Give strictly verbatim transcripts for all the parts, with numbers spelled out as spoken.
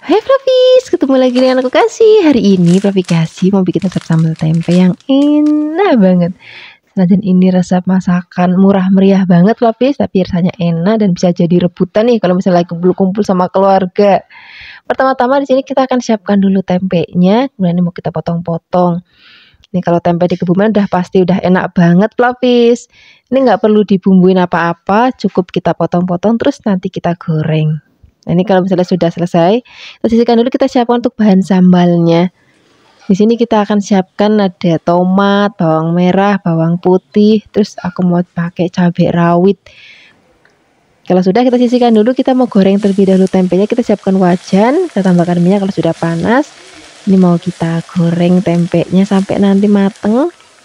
Hai Fluffys, ketemu lagi dengan aku Kasih. Hari ini Fluffy Kasih mau bikin resep sambal tempe yang enak banget. Dan ini resep masakan murah meriah banget Fluffys, tapi rasanya enak dan bisa jadi rebutan nih kalau misalnya kumpul-kumpul sama keluarga. Pertama-tama di sini kita akan siapkan dulu tempenya, kemudian ini mau kita potong-potong. Ini kalau tempe di Kebumen udah pasti udah enak banget Fluffys. Ini nggak perlu dibumbuin apa-apa, cukup kita potong-potong terus nanti kita goreng. Nah, ini kalau misalnya sudah selesai, kita sisihkan dulu, kita siapkan untuk bahan sambalnya. Di sini kita akan siapkan ada tomat, bawang merah, bawang putih, terus aku mau pakai cabai rawit. Kalau sudah kita sisihkan dulu, kita mau goreng terlebih dahulu tempenya. Kita siapkan wajan, kita tambahkan minyak kalau sudah panas. Ini mau kita goreng tempenya sampai nanti mateng.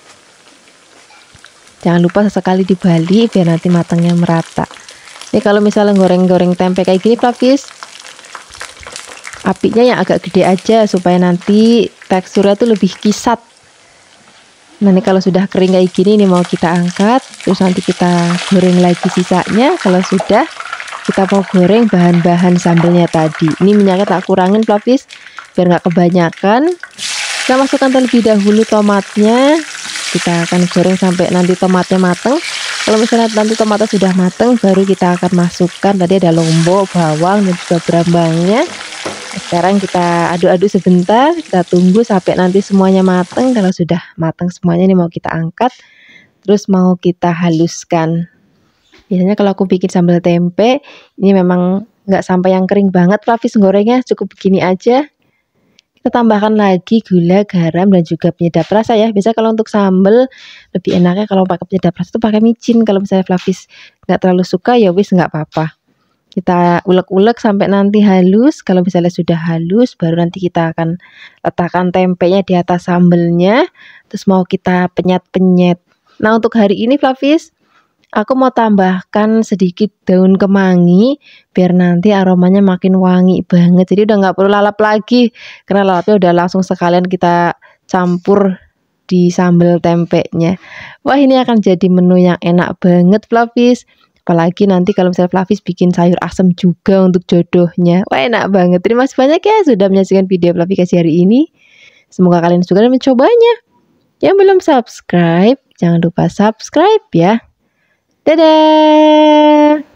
Jangan lupa sesekali dibalik biar nanti matangnya merata. Ini kalau misalnya goreng-goreng tempe kayak gini Fluffys, apinya yang agak gede aja supaya nanti teksturnya tuh lebih kisat. Nah ini kalau sudah kering kayak gini, ini mau kita angkat, terus nanti kita goreng lagi sisanya. Kalau sudah, kita mau goreng bahan-bahan sambelnya tadi. Ini minyaknya tak kurangin Fluffys biar nggak kebanyakan. Kita masukkan terlebih dahulu tomatnya. Kita akan goreng sampai nanti tomatnya mateng. Kalau misalnya nanti tomatnya sudah mateng, baru kita akan masukkan tadi ada lombok, bawang, dan juga berambangnya. Sekarang kita aduk-aduk sebentar, kita tunggu sampai nanti semuanya mateng. Kalau sudah mateng semuanya, ini mau kita angkat, terus mau kita haluskan. Biasanya kalau aku bikin sambal tempe, ini memang nggak sampai yang kering banget Fluffys gorengnya, cukup begini aja. Kita tambahkan lagi gula, garam, dan juga penyedap rasa ya. Biasa kalau untuk sambal lebih enaknya kalau pakai penyedap rasa itu pakai micin. Kalau misalnya Fluffys nggak terlalu suka ya wis nggak apa-apa. Kita ulek-ulek sampai nanti halus. Kalau misalnya sudah halus, baru nanti kita akan letakkan tempenya di atas sambelnya. Terus mau kita penyet-penyet. Nah untuk hari ini Fluffys, aku mau tambahkan sedikit daun kemangi biar nanti aromanya makin wangi banget. Jadi udah nggak perlu lalap lagi karena lalapnya udah langsung sekalian kita campur di sambal tempenya. Wah ini akan jadi menu yang enak banget Fluffys. Apalagi nanti kalau misalnya Fluffys bikin sayur asem juga untuk jodohnya. Wah enak banget. Terima kasih banyak ya sudah menyaksikan video Fluffy Kasih hari ini. Semoga kalian suka dan mencobanya. Yang belum subscribe, jangan lupa subscribe ya. Dadah!